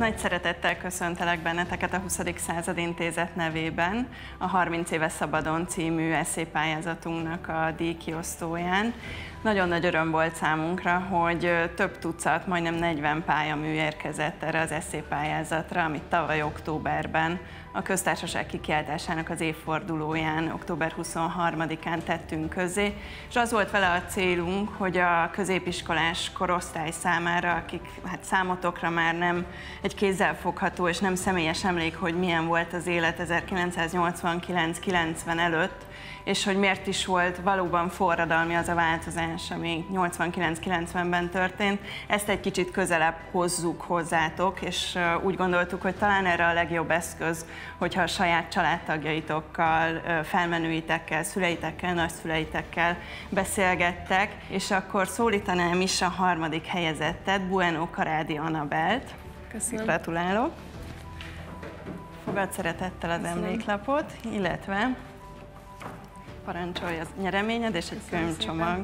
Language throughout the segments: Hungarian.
Nagy szeretettel köszöntelek benneteket a 20. század intézet nevében a 30 éve szabadon című esszélypályázatunknak a díjkiosztóján. Nagyon nagy öröm volt számunkra, hogy több tucat, majdnem 40 pályamű érkezett erre az esszélypályázatra, amit tavaly októberben a köztársaság kikiáltásának az évfordulóján, október 23-án tettünk közzé, és az volt vele a célunk, hogy a középiskolás korosztály számára, akik számotokra már nem egy kézzelfogható és nem személyes emlék, hogy milyen volt az élet 1989-90 előtt, és hogy miért is volt valóban forradalmi az a változás, ami 89-90-ben történt. Ezt egy kicsit közelebb hozzuk hozzátok, és úgy gondoltuk, hogy talán erre a legjobb eszköz, hogyha a saját családtagjaitokkal, felmenőitekkel, szüleitekkel, nagyszüleitekkel beszélgettek, és akkor szólítanám is a harmadik helyezettet, Bueno Karádi Anabelt. Köszönöm. Gratulálok. Fogad szeretettel az emléklapot, illetve parancsolj az nyereményed és egy könyvcsomag.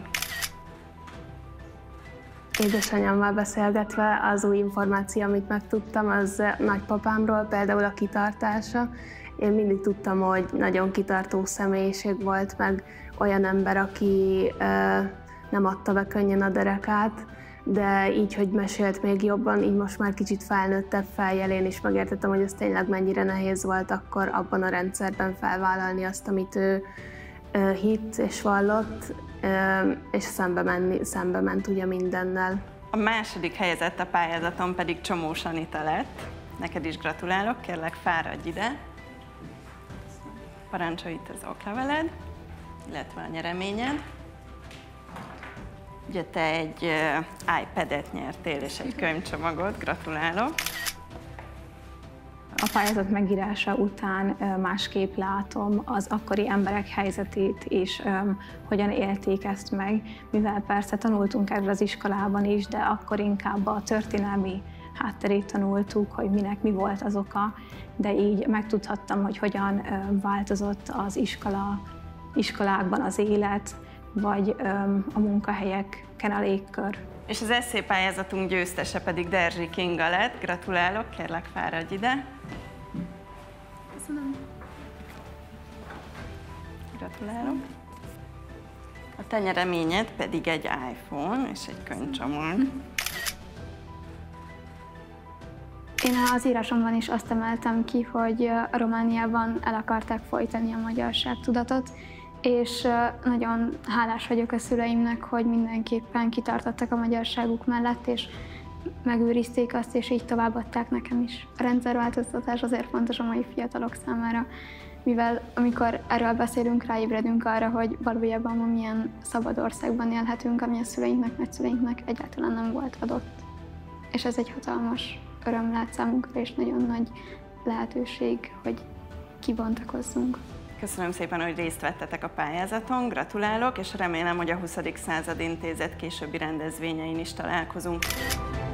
Édesanyámmal beszélgetve az új információ, amit megtudtam, az nagypapámról, például a kitartása. Én mindig tudtam, hogy nagyon kitartó személyiség volt, meg olyan ember, aki nem adta be könnyen a derekát, de így, hogy mesélt még jobban, így most már kicsit felnőttebb fejjel én is megértettem, hogy ez tényleg mennyire nehéz volt akkor abban a rendszerben felvállalni azt, amit ő hitt és vallott, és szembe ment ugye mindennel. A második helyezett a pályázaton pedig Csomós Anita lett. Neked is gratulálok, kérlek fáradj ide. Parancsolj itt az okleveled, illetve a nyereményed. Ugye te egy iPad-et nyertél és egy könyvcsomagot, gratulálok. A pályázat megírása után másképp látom az akkori emberek helyzetét és hogyan élték ezt meg, mivel persze tanultunk erről az iskolában is, de akkor inkább a történelmi hátterét tanultuk, hogy minek mi volt az oka, de így megtudhattam, hogy hogyan változott az iskolákban az élet, vagy a munkahelyeken a légkör. És az esszélypályázatunk győztese pedig Derzsi Kinga lett. Gratulálok, kérlek fáradj ide. Köszönöm. Gratulálok. A te nyereményed pedig egy iPhone és egy könyvcsomag. Én az írásomban is azt emeltem ki, hogy Romániában el akarták folytani a magyarságtudatot, és nagyon hálás vagyok a szüleimnek, hogy mindenképpen kitartottak a magyarságuk mellett, és megőrizték azt, és így továbbadták nekem is. A rendszerváltoztatás azért fontos a mai fiatalok számára, mivel amikor erről beszélünk, ráébredünk arra, hogy valójában ma milyen szabad országban élhetünk, ami a szüleinknek, nagyszüleinknek egyáltalán nem volt adott. És ez egy hatalmas öröm lehet számunkra, és nagyon nagy lehetőség, hogy kibontakozzunk. Köszönöm szépen, hogy részt vettetek a pályázaton, gratulálok, és remélem, hogy a 20. század intézet későbbi rendezvényein is találkozunk.